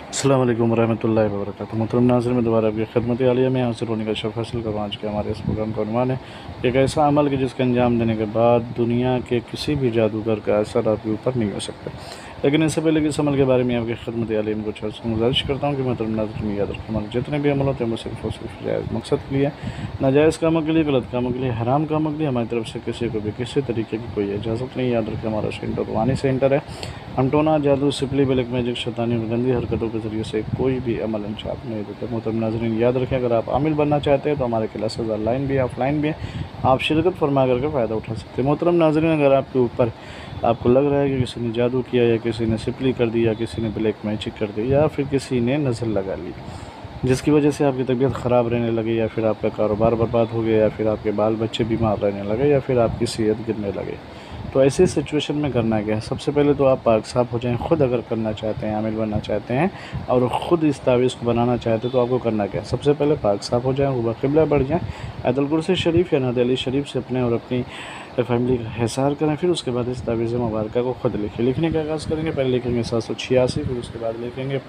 अस्सलाम वालेकुम रहमतुल्लाहि व बरकातुहू। मोहतरम नाज़रीन, में दोबारा आपकी खिदमत आलिया में हाजिर होने का शर्फ हासिल कर आज के हमारे इस प्रोग्राम का उन्वान है एक ऐसा अमल कि जिसके अंजाम देने के बाद दुनिया के किसी भी जादूगर का असर आपके ऊपर नहीं हो सकता। लेकिन इससे पहले कि इस अमल के बारे में आपकी खिदमत आलिया में कुछ अर्ज़ गुजारिश करता हूँ कि मोहतरम नाज़रीन, याद रखें हमारे जितने भी अमल होते हैं वो सिर्फ और सिर्फ जायज़ मकसद के लिए, नाजायज़ कामों के लिए, गलत कामों के लिए, हराम कामों के लिए हमारी तरफ से किसी को भी किसी तरीके की कोई इजाज़त नहीं। याद रखें हमारा सेंटर रूहानी सेंटर है। हम टोना, जादू, सिपली, ब्लैक मैजिक, शैतानी और गंदी हरकतों के ज़रिए से कोई भी अमल अंजाम नहीं देते। मोहतरम नाज़रीन, याद रखें अगर आप आमिल बनना चाहते हैं तो हमारे क्लासेस ऑनलाइन भी है, ऑफलाइन भी है, आप शिरकत फरमा करके फ़ायदा उठा सकते हैं। मोहतरम नाज़रीन, अगर आपके ऊपर आपको लग रहा है कि किसी ने जादू किया या किसी ने सिपली कर दी या किसी ने ब्लैक मैजिक कर दी या फिर किसी ने नज़र लगा ली जिसकी वजह से आपकी तबीयत ख़राब रहने लगी या फिर आपका कारोबार बर्बाद हो गया या फिर आपके बाल बच्चे बीमार रहने लगे या फिर आपकी सेहत गिरने लगे, तो ऐसी सिचुएशन में करना क्या है? सबसे पहले तो आप पाक साफ़ हो जाएं। ख़ुद अगर करना चाहते हैं, आमिल बनना चाहते हैं और ख़ुद इस तावीज़ को बनाना चाहते हैं तो आपको करना क्या है? सबसे पहले पाक साफ़ हो जाएं, क़ुबला क़िबला बढ़ जाएं, आयतुल कुर्सी शरीफ या नाद अली शरीफ से अपने और अपनी फैमिली का हिसार करें। फिर उसके बाद इस तावीज़ मुबारक को ख़ुद लिखें। लिखने का आगाज़ करेंगे, पहले लिखेंगे 786, फिर उसके बाद लिखेंगे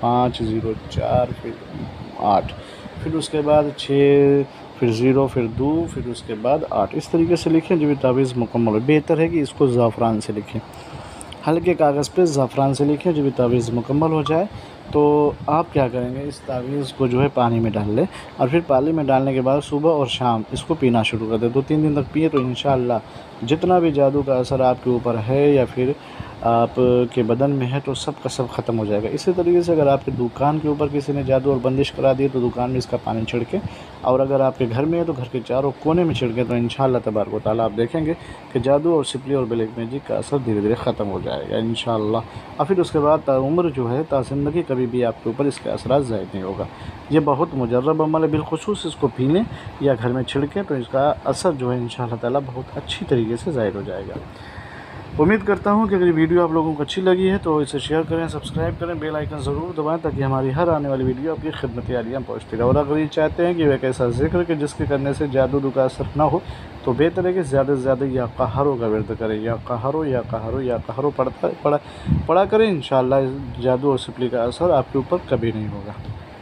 504, फिर 8, फिर उसके बाद 6, फिर 0, फिर 2, फिर उसके बाद 8। इस तरीके से लिखें जब तावीज़ मुकम्मल हो। बेहतर है कि इसको ज़ाफ़रान से लिखें, हल्के कागज़ पे ज़ाफ़रान से लिखें। जब तावीज़ मुकम्मल हो जाए तो आप क्या करेंगे, इस तावीज़ को जो है पानी में डाल लें और फिर पानी में डालने के बाद सुबह और शाम इसको पीना शुरू कर दें। 2-3 दिन तक पिए तो इंशाअल्लाह जितना भी जादू का असर आपके ऊपर है या फिर आपके बदन में है तो सब का सब ख़त्म हो जाएगा। इसी तरीके से अगर आपके दुकान के ऊपर किसी ने जादू और बंदिश करा दी तो दुकान में इसका पानी छिड़कें, और अगर आपके घर में है तो घर के चारों कोने में छिड़कें, तो इंशाअल्लाह तबारक व तआला आप देखेंगे कि जादू और सिपली और ब्लैक मैजिक का असर धीरे धीरे ख़त्म हो जाएगा इंशाअल्लाह। और फिर उसके बाद ताउम्र जो है ताज़िंदगी कभी भी आपके ऊपर इसका असर ज़ाहिर नहीं होगा। ये बहुत मुजर्रब अमल है, बिलख़ुसूस इसको पी लें या घर में छिड़कें तो इसका असर जो है इंशाअल्लाह ताला बहुत अच्छी तरीके से ज़ाहिर हो जाएगा। उम्मीद करता हूँ कि अगर ये वीडियो आप लोगों को अच्छी लगी है तो इसे शेयर करें, सब्सक्राइब करें, बेल आइकन ज़रूर दबाएं ताकि हमारी हर आने वाली वीडियो आपकी खिदमत आलिया पहुँचती रहे। और अगर ये चाहते हैं कि वह एक ऐसा ज़िक्र कि जिसके करने से जादू का असर ना हो तो बेहतर है कि ज़्यादा से ज़्यादा या कहरो का विर्द करें, या कहरो या कहरो या कहरो पढ़ा करें। इंशाअल्लाह जादू और सिपली का असर आपके ऊपर कभी नहीं होगा।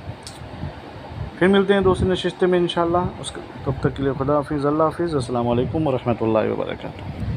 फिर मिलते हैं दूसरी नशिस्त में इंशाअल्लाह। तब तक के लिए खुदा हाफिज़, अल्लाह हाफिज़, अस्सलाम वालेकुम व रहमतुल्लाहि व बरकातुहू।